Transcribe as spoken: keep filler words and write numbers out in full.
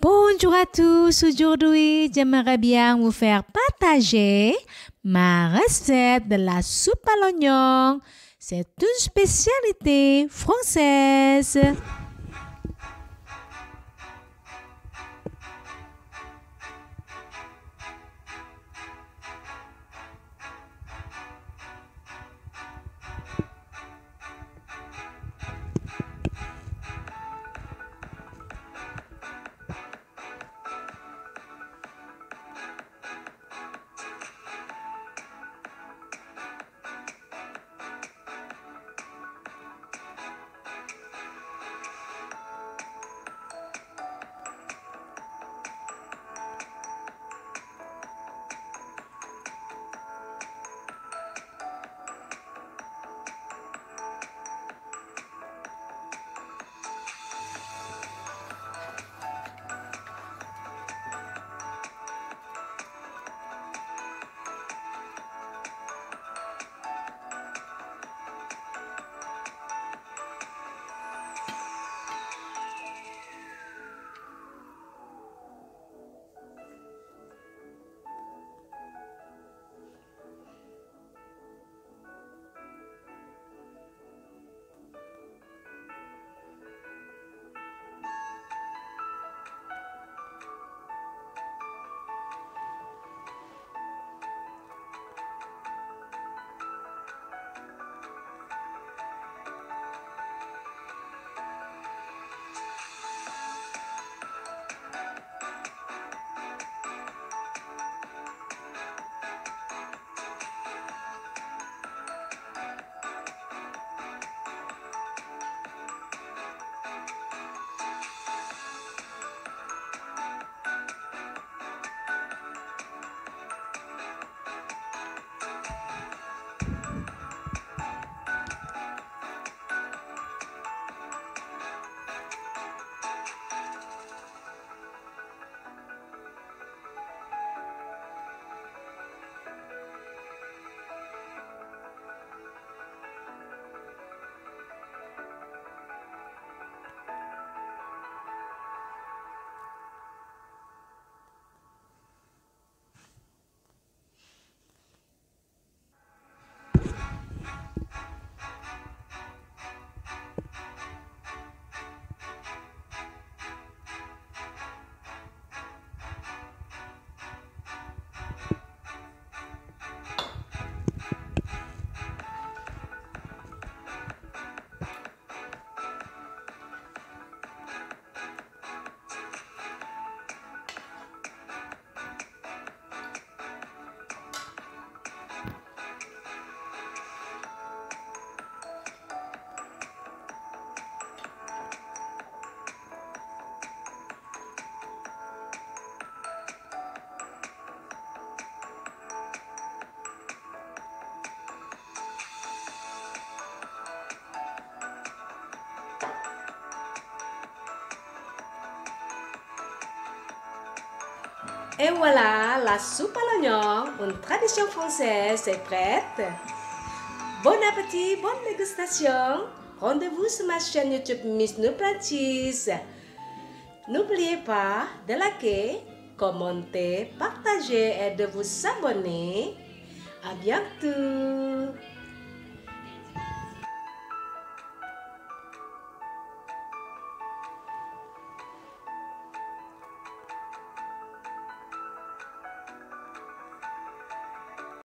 Bonjour à tous, aujourd'hui j'aimerais bien vous faire partager ma recette de la soupe à l'oignon. C'est une spécialité française. Et voilà, la soupe à l'oignon, une tradition française, est prête. Bon appétit, bonne dégustation. Rendez-vous sur ma chaîne YouTube Miss Nuprantis. N'oubliez pas de liker, commenter, partager et de vous abonner. À bientôt.